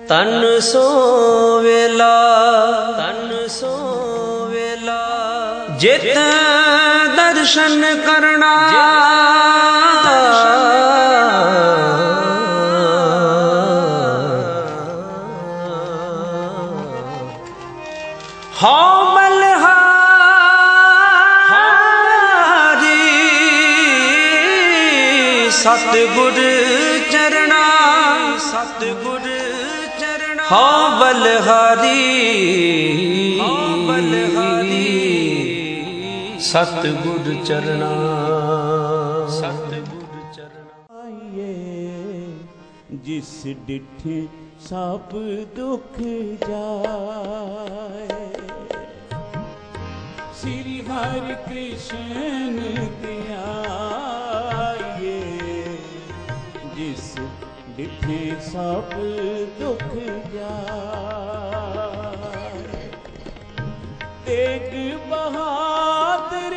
तन सो वेला जित दर्शन करना हो बलहारी सतगुर चरणा हो बलहारी सतगुर चरणा आइए जिस डिठे सब दुख जाए श्री हरि कृष्ण आइए जिस डिठे सब दुख जाए तेग बहादुर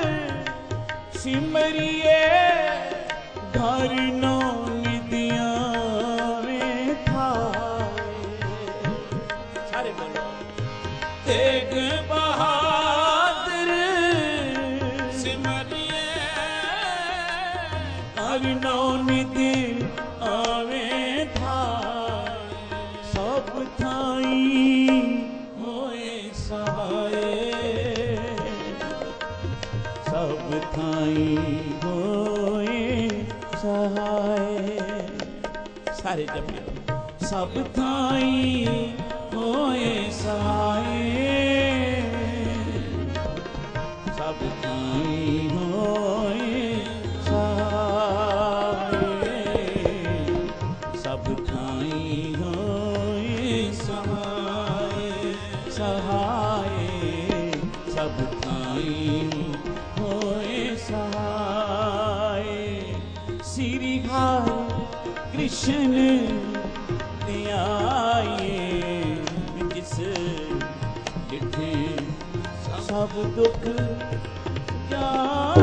सिमरिए घर नो निदियां में थाए सारे बोलो तेग बहादुर सिमरिए घर नो निदियां में थाए सब थाई होए सहाय सब थाई होए सहाय सारे जपियो सब थाई होए सहाय सब थाई होए सहाय सब थाई होए सहाय सहाय सब थाई होए सहाय श्री हरि कृष्ण आइए जिस डिठे सब दुख जाए।